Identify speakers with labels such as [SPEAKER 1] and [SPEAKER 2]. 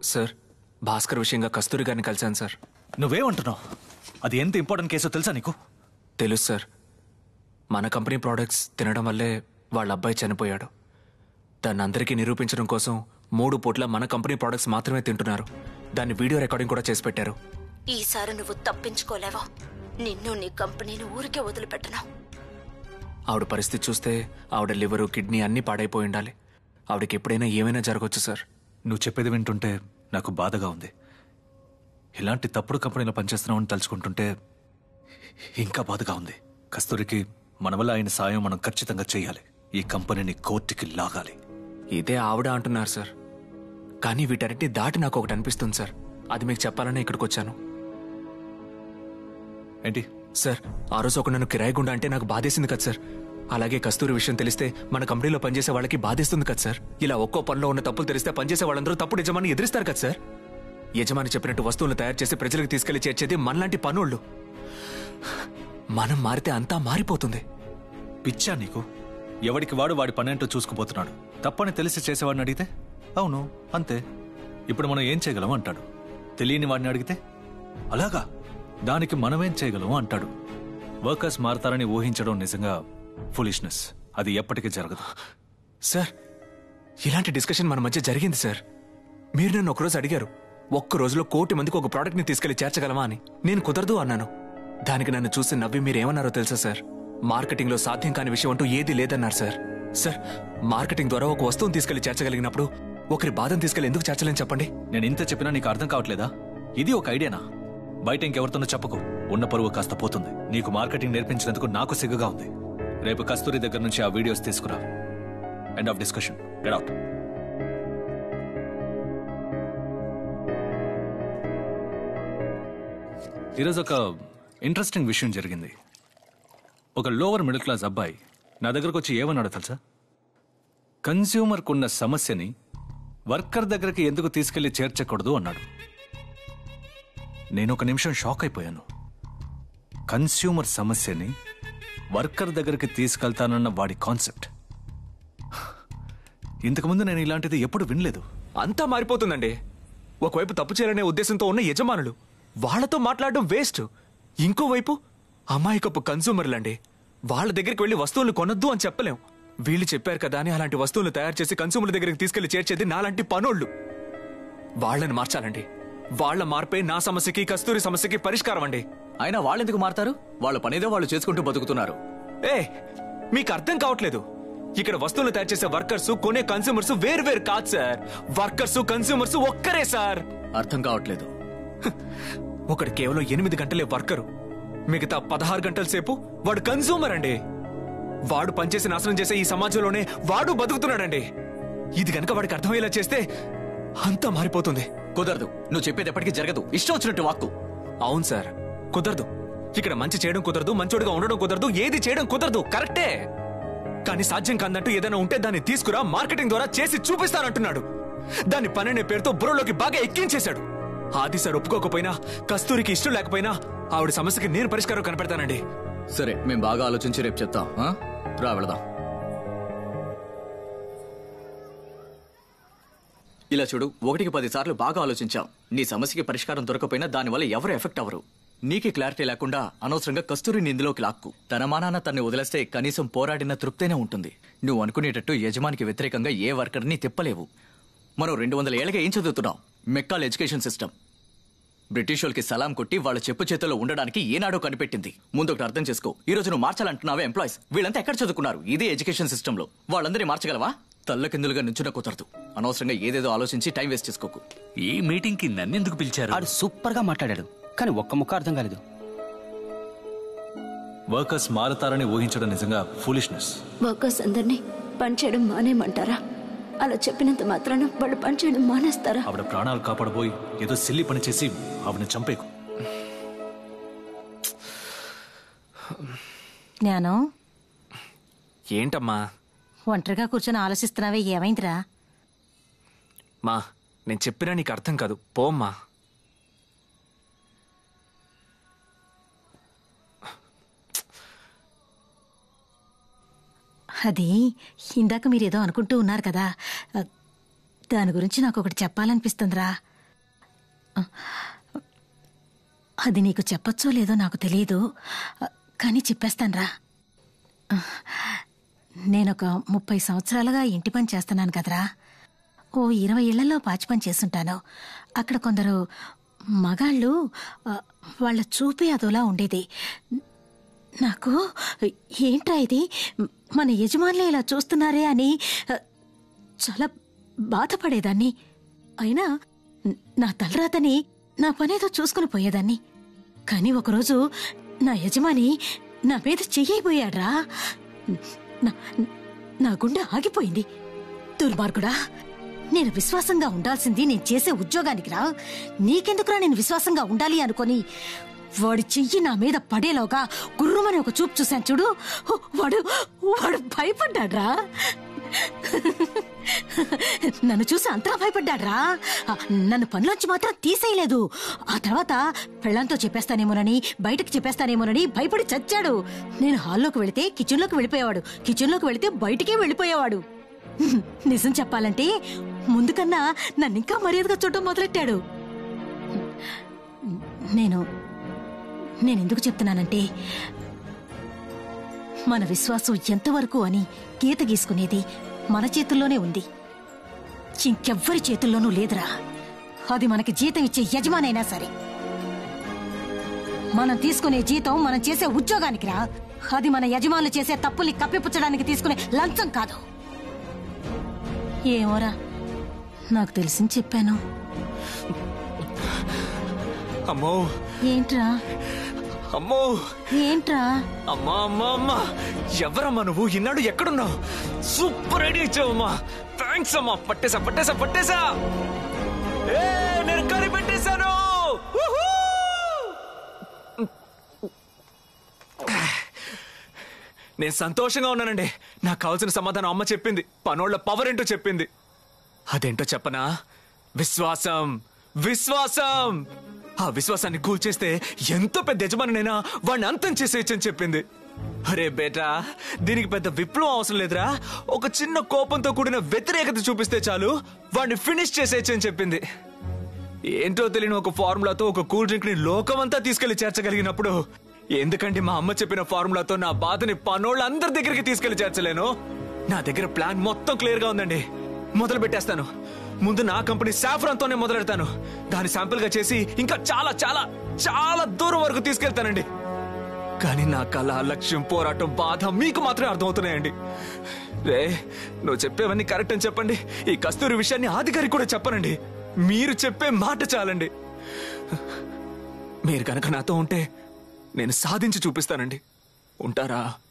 [SPEAKER 1] Sir, Bhaskar విషయంగా కస్తూరి గారిని కలిశాను సార్.
[SPEAKER 2] నువ్వేమంటున్నావు? అది ఎంత ఇంపార్టెంట్ కేసో తెలుసా నీకు?
[SPEAKER 1] తెలుసు సార్. మన కంపెనీ ప్రోడక్ట్స్ తినడం వల్లే వాళ్ళ అబ్బాయి చనిపోయాడు. దాన్ని అందరికీ నిరూపించడం కోసం 3 పూట్ల మన కంపెనీ ప్రోడక్ట్స్ మాత్రమే తింటున్నారు. దాన్ని వీడియో రికార్డింగ్ కూడా చేసి పెట్టారు.
[SPEAKER 3] ఈసారి నువ్వు తప్పించుకోలేవా? నిన్ను నీ కంపెనీని ఊరికే వదిలిపెట్టను.
[SPEAKER 1] ఆవిడ పరిస్థితి చూస్తే ఆవిడ లివరు, కిడ్నీ అన్నీ పాడైపోయి ఉండాలి. ఆవిడకి ఎప్పుడైనా ఏమైనా జరగవచ్చు సార్.
[SPEAKER 2] నువ్వు చెప్పేది వింటుంటే నాకు బాధగా ఉంది. ఇలాంటి తప్పుడు కంపెనీలో పనిచేస్తున్నామని తలుచుకుంటుంటే ఇంకా బాధగా ఉంది. కస్తూరికి మన వల్ల అయిన సాయం మనం ఖచ్చితంగా చేయాలి. ఈ కంపెనీని కోర్టుకి లాగాలి.
[SPEAKER 1] ఇదే ఆవిడ అంటున్నారు సార్. కానీ వీటన్నిటిని దాటి నాకు ఒకటి అనిపిస్తుంది సార్. అది మీకు చెప్పాలనే ఇక్కడికి వచ్చాను.
[SPEAKER 2] ఏంటి
[SPEAKER 1] సార్, ఆ రోజు ఒక నన్ను కిరాయి గుండా అంటే నాకు బాధేసింది కదా సార్. అలాగే కస్తూరి విషయం తెలిస్తే మన కంపెనీలో పనిచేసే వాళ్ళకి బాధేస్తుంది కదా సార్. ఇలా ఒక్కో పనిలో ఉన్న తప్పులు తెలిస్తే పనిచేసే వాళ్ళందరూ తప్పుడు యజమాని ఎదిరిస్తారు కదా సార్. యజమాని చెప్పినట్టు వస్తువులు తయారు చేసి ప్రజలకు తీసుకెళ్లి చేర్చేది మనలాంటి పనుళ్ళు. మనం మారితే అంతా మారిపోతుంది.
[SPEAKER 2] పిచ్చా నీకు? ఎవడికి వాడు వాడి పనేంటో చూసుకుపోతున్నాడు. తప్పని తెలిసి చేసేవాడిని అడిగితే అవును అంతే, ఇప్పుడు మనం ఏం చేయగలం అంటాడు. తెలియని వాడిని అడిగితే అలాగా, దానికి మనమేం చేయగలం అంటాడు. వర్కర్స్ మారతారని ఊహించడం నిజంగా ఫులిష్నెస్. అది ఎప్పటికీ జరగదు.
[SPEAKER 1] సార్, ఇలాంటి డిస్కషన్ మన మధ్య జరిగింది సార్. మీరు నన్ను ఒకరోజు అడిగారు, ఒక్క రోజులో 1 కోటి మందికి ఒక ప్రోడక్ట్ ని తీసుకెళ్లి చేర్చగలమా అని. నేను కుదరదు అన్నాను. దానికి నన్ను చూసి నవ్వి మీరేమన్నారో తెలుసా సార్? మార్కెటింగ్ లో సాధ్యం కాని విషయం అంటూ ఏదీ లేదన్నారు సార్. సార్, మార్కెటింగ్ ద్వారా ఒక వస్తువును తీసుకెళ్లి చేర్చగలిగినప్పుడు ఒకరి బాధను తీసుకెళ్లి ఎందుకు చేర్చలేని చెప్పండి?
[SPEAKER 2] నేను ఇంత చెప్పినా నీకు అర్థం కావట్లేదా? ఇది ఒక ఐడియానా? బయట ఇంకెవరితోనో చెప్పకు. ఉన్న పరువు కాస్త పోతుంది. నీకు మార్కెటింగ్ నేర్పించినందుకు నాకు సిగ్గుగా ఉంది. రేపు కస్తూరి దగ్గర నుంచి ఆ వీడియోస్ తీసుకురా. End of discussion. Get out. ఈరోజు ఒక ఇంట్రెస్టింగ్ విషయం జరిగింది. ఒక లోవర్ మిడిల్ క్లాస్ అబ్బాయి నా దగ్గరకు వచ్చి ఏమన్నాడో తెలుసా? కన్స్యూమర్కున్న సమస్యని వర్కర్ దగ్గరికి ఎందుకు తీసుకెళ్లి చేర్చకూడదు అన్నాడు. నేను ఒక నిమిషం షాక్ అయిపోయాను. కన్స్యూమర్ సమస్యని వర్కర్ దగ్గరికి తీసుకెళ్తానన్న వాడి కాన్సెప్ట్. ఇంతకుముందు నేను ఇలాంటిది ఎప్పుడు వినలేదు.
[SPEAKER 1] అంతా మారిపోతుందండి. ఒకవైపు తప్పు చేయాలనే ఉద్దేశంతో ఉన్న యజమానులు, వాళ్లతో మాట్లాడడం వేస్ట్. ఇంకోవైపు అమాయకపు కన్స్యూమర్లండి. వాళ్ళ దగ్గరికి వెళ్లి వస్తువులు కొనొద్దు అని చెప్పలేం. వీళ్ళు చెప్పారు కదా అని అలాంటి వస్తువులు తయారు చేసి కన్స్యూమర్ల దగ్గరికి తీసుకెళ్లి చేర్చేది నాలాంటి పనోళ్ళు. వాళ్ళని మార్చాలండి. వాళ్ల మార్పే నా సమస్యకి, కస్తూరి సమస్యకి పరిష్కారం అండి.
[SPEAKER 4] అయినా వాళ్ళెందుకు మారతారు? వాళ్ళ పనేదో వాళ్ళు చేసుకుంటూ బతుకుతున్నారు.
[SPEAKER 1] మీకు అర్థం కావట్లేదు. ఇక్కడ వస్తువులు తయారు చేసే వర్కర్స్, కొనే కన్స్యూమర్స్ వేరు కాదు సార్. వర్కర్స్, కన్స్యూమర్స్ ఒక్కరే సార్.
[SPEAKER 4] అర్థం కావట్లేదు.
[SPEAKER 1] ఒకడు కేవలం 8 గంటలే వర్కరు, మిగతా 16 గంటల సేపు వాడు కన్స్యూమర్ అండి. వాడు పనిచేసి నాశనం చేసే ఈ సమాజంలోనే వాడు బతుకుతున్నాడండి. ఇది గనక వాడికి అర్థమయ్యేలా చేస్తే అంతా మారిపోతుంది.
[SPEAKER 4] కుదరదు. నువ్వు చెప్పేది ఎప్పటికీ జరగదు. ఇష్టం వచ్చినట్టు వాక్కు.
[SPEAKER 1] అవును సార్, కుదరదు. ఇక్కడ మంచి చేయడం కుదరదు, మంచోడుగా ఉండడం కుదరదు, ఏది చేయడం కుదరదు. కరెక్టే. కానీ సాధ్యం కాదంటూ ఏదైనా ఉంటే దాన్ని తీసుకురా, మార్కెటింగ్ ద్వారా చేసి చూపిస్తానంటున్నాడు. దాన్ని పననే పేరుతో బుర్రలోకి బాగా ఎక్కించేశాడు. ఆది సార్ ఒప్పుకోకపోయినా, కస్తూరికి ఇష్టం లేకపోయినా ఆవిడ సమస్యకి నేను పరిష్కారం కనిపెడతానండి.
[SPEAKER 4] సరే, మేము బాగా ఆలోచించి రేపు చెప్తాం. రా వెళదాం. ఇలా చూడు, 1కి 10 సార్లు బాగా ఆలోచించాం. నీ సమస్యకి పరిష్కారం దొరకపోయినా దానివల్ల ఎవరు ఎఫెక్ట్ అవ్వరు. నీకే క్లారిటీ లేకుండా అనవసరంగా కస్తూరిని ఇందులోకి లాక్కు. తన మానాన తన్ని వదిలేస్తే కనీసం పోరాడిన తృప్తైనా ఉంటుంది. నువ్వు అనుకునేటట్టు యజమానికి వ్యతిరేకంగా ఏ వర్కర్ని తిప్పలేవు. మనం 200 ఏళ్ళగా ఏం చదువుతున్నాం? McCaul education system. బ్రిటిష్ వాళ్ళకి సలాం కొట్టి వాళ్ళ చెప్పు చేతుల్లో ఉండడానికి ఏనాడో కనిపెట్టింది. ముందు ఒకటి అర్థం చేసుకో. ఈ రోజు నువ్వు మార్చాలంటున్నావే ఎంప్లాయీస్, వీళ్ళంతా ఎక్కడ చదువుకున్నారు? ఇదే ఎడ్యుకేషన్ సిస్టమ్ లో. వాళ్ళందరినీ మార్చగలవా? తల్లకిందులుగా నుంచున్న కుదరదు. అనవసరంగా ఏదేదో ఆలోచించి టైం వేస్ట్ చేసుకోకు.
[SPEAKER 5] ఈ మీటింగ్ కి నన్నెందుకు పిలిచారు?
[SPEAKER 6] ఆడు సూపర్ గా మాట్లాడాడు, కానీ ఒక్క ముక్క అర్థం కాలేదు.
[SPEAKER 2] వర్కర్స్ మారతారని ఊహించడం నిజంగా ఫూలిష్నెస్.
[SPEAKER 3] వర్కర్స్ అందరినీ పనిచేయడం మానేయమంటారా? అలా చెప్పినంత మాత్రాన వాళ్ళు పనిచేయడం మానేస్తారా?
[SPEAKER 2] ఆవిడ ప్రాణాలు కాపాడబోయి ఏదో సిల్లి పని చేసి ఆవిడని చంపేకు.
[SPEAKER 7] జ్ఞానం,
[SPEAKER 1] ఏంటమ్మా
[SPEAKER 7] ఒంటరిగా కూర్చొని ఆలోచిస్తున్నావే, ఏమైందిరా?
[SPEAKER 1] మా, నేను చెప్పినా నీకు అర్థం కాదు. పోమ్మా.
[SPEAKER 7] అది ఇందాక మీరేదో అనుకుంటూ ఉన్నారు కదా, దాని గురించి నాకు ఒకటి చెప్పాలనిపిస్తుందిరా. అది నీకు చెప్పచ్చో లేదో నాకు తెలియదు, కానీ చెప్పేస్తాన్రా. నేనొక 30 సంవత్సరాలుగా ఇంటి పని చేస్తున్నాను కదరా. ఓ 20 ఇళ్లలో పాచి పని చేస్తుంటాను. అక్కడ కొందరు మగాళ్ళు వాళ్ళ చూపే అదోలా ఉండేది. నాకు ఏంట్రా ఇది, మన యజమానులే ఇలా చూస్తున్నారే అని చాలా బాధపడేదాన్ని. అయినా నా తలరాతని నా పనేదో చూసుకుని పోయేదాన్ని. కానీ ఒకరోజు నా యజమాని నా మీద చెయ్యబోయాడ్రా. నా గుండె ఆగిపోయింది. దుర్మార్గుడా, నేను విశ్వాసంగా ఉండాల్సింది నేను చేసే ఉద్యోగానికి రా. నీకెందుకురా నేను విశ్వాసంగా ఉండాలి అనుకొని వాడి చెయ్యి నా మీద పడేలోగా గుర్రుమని ఒక చూపు చూశాను చూడు, వాడు భయపడ్డాడ్రా. నన్ను చూసి అంతలా భయపడ్డాడ్రా. నన్ను పనిలోంచి మాత్రం తీసేయలేదు. ఆ తర్వాత పెళ్ళంతో చెప్పేస్తానేమోనని, బయటకు చెప్పేస్తానేమోనని భయపడి చచ్చాడు. నేను హాల్లోకి వెళితే కిచెన్లోకి వెళ్ళిపోయేవాడు, కిచెన్లోకి వెళితే బయటికే వెళ్ళిపోయేవాడు. నిజం చెప్పాలంటే ముందు కన్నా నన్నింకా మర్యాదగా చూడటం మొదలెట్టాడు. నేనెందుకు చెప్తున్నానంటే, మన విశ్వాసం ఎంతవరకు అని గీత గీసుకునేది మన చేతుల్లోనే ఉంది, ఇంకెవ్వరి చేతుల్లోనూ లేదురా. అది మనకి జీతం ఇచ్చే యజమానైనా సరే. మనం తీసుకునే జీతం మనం చేసే ఉద్యోగానికి రా. అది మన యజమానులు చేసే తప్పుల్ని కప్పిపుచ్చడానికి తీసుకునే లంచం కాదు. ఏమోరా, నాకు తెలిసింది చెప్పాను.
[SPEAKER 1] అమ్మో
[SPEAKER 7] ఏంట్రా?
[SPEAKER 1] అమ్మో
[SPEAKER 7] ఏంట్రా?
[SPEAKER 1] అమ్మా అమ్మా అమ్మా, ఎవరమ్మా నువ్వు? ఈనాడు ఎక్కడున్నావు? Super idea ఇచ్చావమ్మా. థ్యాంక్స్ అమ్మా. పట్టేసా పట్టేసా పట్టేసా. నేను కనిపెట్టేశాను. నేను సంతోషంగా ఉన్నానండి. నాకు కావాల్సిన సమాధానం అమ్మ చెప్పింది. పనోళ్ల పవర్ ఏంటో చెప్పింది. అదేంటో చెప్పనా? విశ్వాసం. విశ్వాసం. ఆ విశ్వాసాన్ని కూల్చేస్తే ఎంతో పెద్ద యజమానినైనా వాడిని అంతం చేసేయచ్చని చెప్పింది. అరే బేటా, దీనికి పెద్ద విప్లవం అవసరం లేదురా. ఒక చిన్న కోపంతో కూడిన వ్యతిరేకత చూపిస్తే చాలు వాడిని ఫినిష్ చేసేయచ్చని చెప్పింది. ఏంటో తెలియని ఒక ఫార్ములాతో ఒక కూల్ డ్రింక్ ని లోకమంతా తీసుకెళ్లి చేర్చగలిగినప్పుడు ఎందుకంటే మా అమ్మ చెప్పిన ఫార్ములాతో నా బాధని పనోళ్ళందరి దగ్గరికి తీసుకెళ్లి చేర్చలేను? నా దగ్గర ప్లాన్ మొత్తం క్లియర్ గా ఉందండి. మొదలు పెట్టేస్తాను. ముందు నా కంపెనీ సాఫ్రాన్తోనే మొదలెడతాను. దాన్ని శాంపిల్ గా చేసి ఇంకా చాలా చాలా చాలా దూరం వరకు తీసుకెళ్తానండి. కానీ నా కళ, లక్ష్యం, పోరాటం, బాధ మీకు మాత్రమే అర్థమవుతున్నాయండి. రే, నువ్వు చెప్పేవన్నీ కరెక్ట్ అని చెప్పండి. ఈ కస్తూరి విషయాన్ని ఆదిగారికి కూడా చెప్పనండి. మీరు చెప్పే మాట చాలండి. మీరు కనుక నాతో ఉంటే నేను సాధించి చూపిస్తానండి. ఉంటారా?